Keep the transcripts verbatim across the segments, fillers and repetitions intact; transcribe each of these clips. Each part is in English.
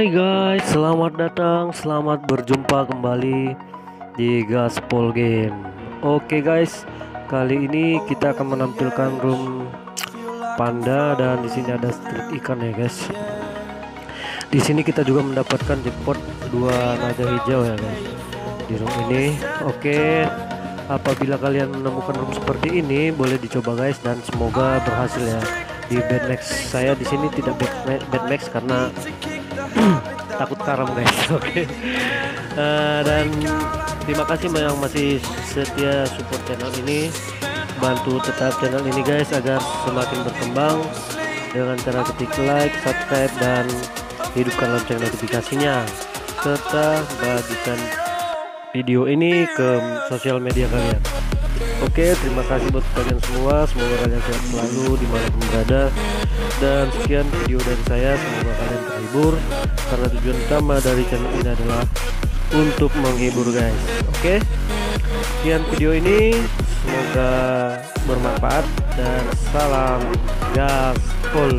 Hai guys, selamat datang, selamat berjumpa kembali di Gaspol Game. Oke guys, kali ini kita akan menampilkan room panda dan di sini ada strip ikan ya guys. Di sini kita juga mendapatkan jackpot dua naga hijau ya guys di room ini. Oke, apabila kalian menemukan room seperti ini boleh dicoba guys dan semoga berhasil ya. Di Bedmax saya di sini tidak Bedmax karena takut karam guys. Oke. Okay. Uh, dan terima kasih yang masih setia support channel ini, bantu tetap channel ini guys agar semakin berkembang dengan cara ketik like, subscribe dan hidupkan lonceng notifikasinya, serta bagikan video ini ke sosial media kalian. Oke, terima kasih buat kalian semua, semoga kalian sehat selalu dimanapun berada. Dan sekian video dari saya, semoga kalian terhibur karena tujuan utama dari channel ini adalah untuk menghibur guys. Oke, sekian video ini, semoga bermanfaat dan salam gaspol.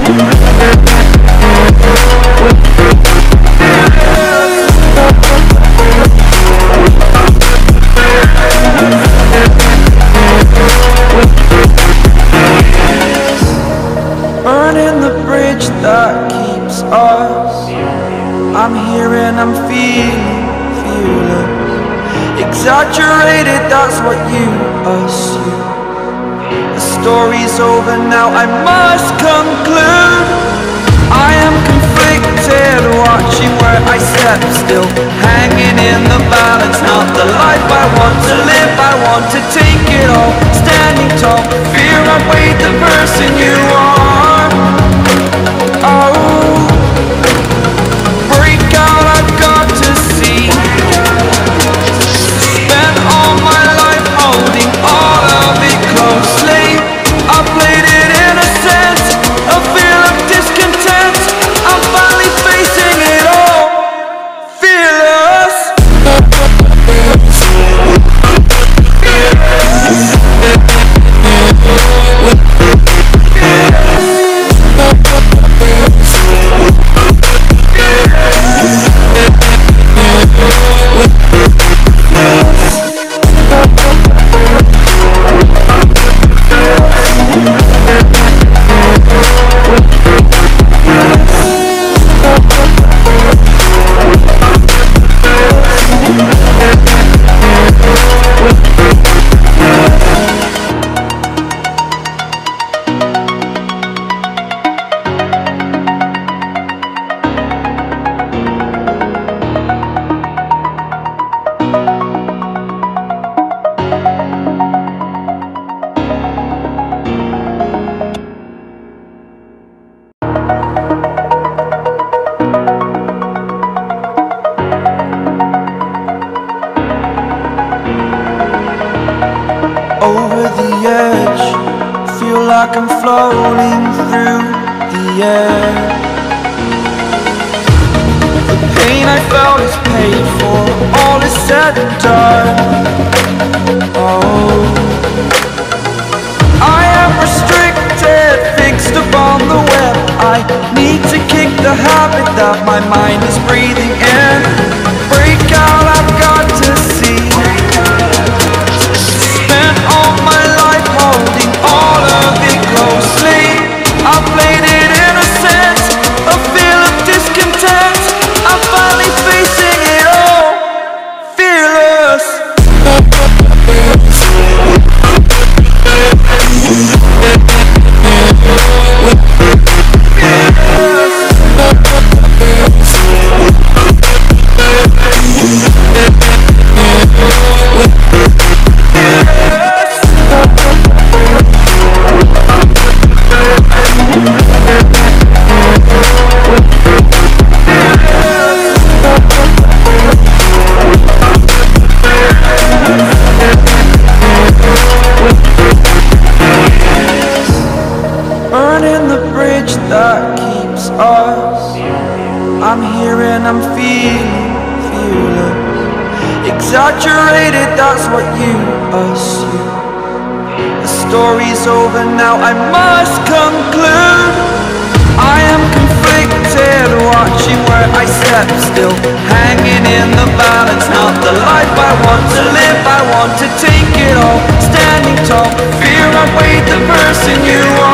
Burning the bridge that keeps us. I'm here and I'm feeling, feeling exaggerated, that's what you assume. The story's over now, I must conclude. I am conflicted, watching where I step still, hanging in the balance. Not the life I want to live, I want to take it all. Standing tall, fear I weighed the person you are. Oh, break out, I've got to see. Spent all my life holding all of it closely. I played it innocent, a feel of discontent. I'm finally facing it all, fearless. Over the edge, feel like I'm floating through the air. The pain I felt is paid for, all is said and done. Oh, I am restricted, fixed upon the web. I need to kick the habit that my mind is breathing in. Break out, I've got to see. Holding all of it closely, I played it innocent, a feel of discontent. I'm finally facing it all, fearless. That keeps us. I'm here and I'm feeling, feeling exaggerated, that's what you assume. The story's over now, I must conclude. I am conflicted, watching where I step still, hanging in the balance. Not the life I want to live, I want to take it all, standing tall. Fear I weighed the person you are.